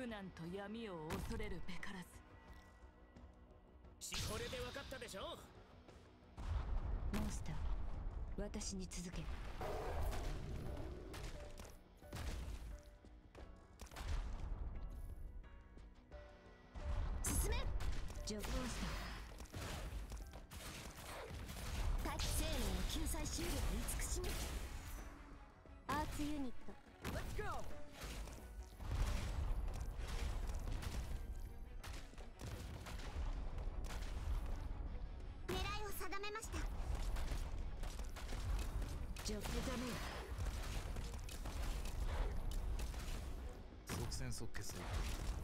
苦難と闇を恐れるべからず。 これで分かったでしょ。 モンスター、私に続け。進め。ジョモンスター、大気生命を救済しうる慈しみ。アーツユニット Let's go。 定めました。ジョブダメ。 即戦即決だ。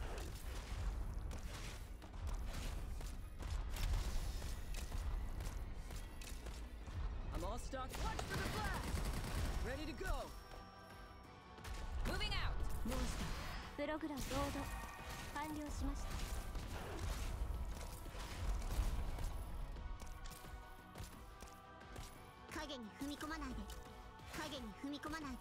I'm all stocked. Watch for the blast. Ready to go. Moving out. モンスター、プログラムロード完了しました。影に踏み込まないで。影に踏み込まないで。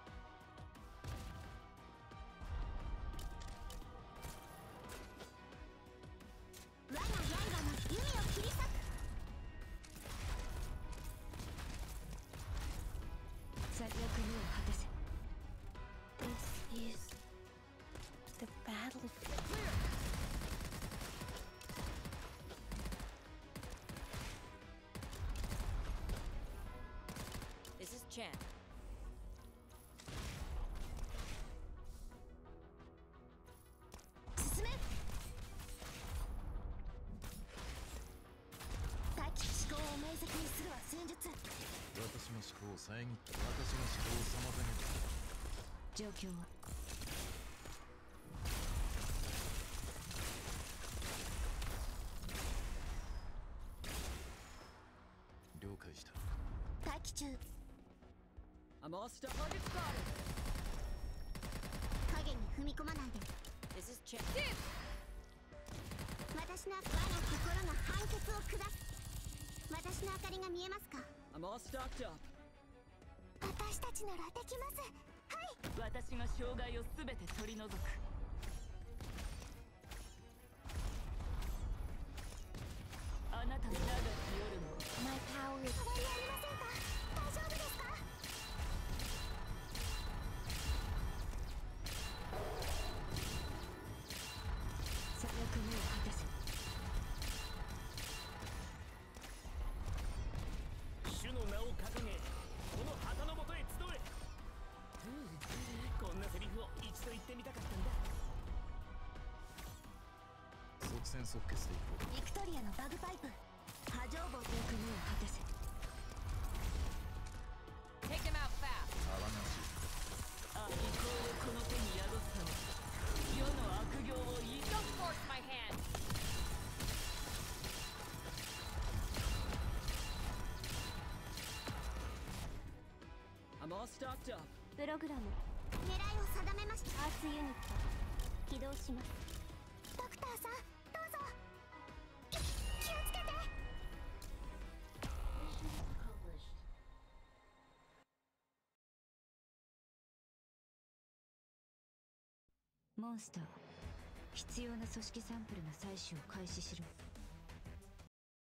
我が刃の弓を切り裂く。最悪にを果たせ。This is the battle of This is Chan. 進め。大気思考を明晰にするは戦術。 私の思考を遮った。私の思考を妨げた。 状況は了解した。 待機中。 I'm all stuck. Target spotted. 影に踏み込まないで。 This is Chan. 私の我が心の判決を下す。私の明かりが見えますか。 I'm all stocked up. 私たちならできます。はい。 私が障害をすべて取り除く。あなたの長き夜も My power is 変わりありませんか。大丈夫ですか。最悪目を果たせ。 主の名を掲げ、この旗の下へ集え。こんなセリフを一度言ってみたかったんだ。 即戦即決でいこう。 ビクトリアのバグパイプ。波状棒と役目を果たせ。 Take him out fast. 騒がしい。 あ、意向をこの手に宿すのは世の悪行をいい。 Don't force my hand. I'm all stocked up. プログラム狙いを定めました。アーツユニット起動します。ドクターさん、どうぞ。気をつけて。モンスター、必要な組織サンプルの採取を開始しろ。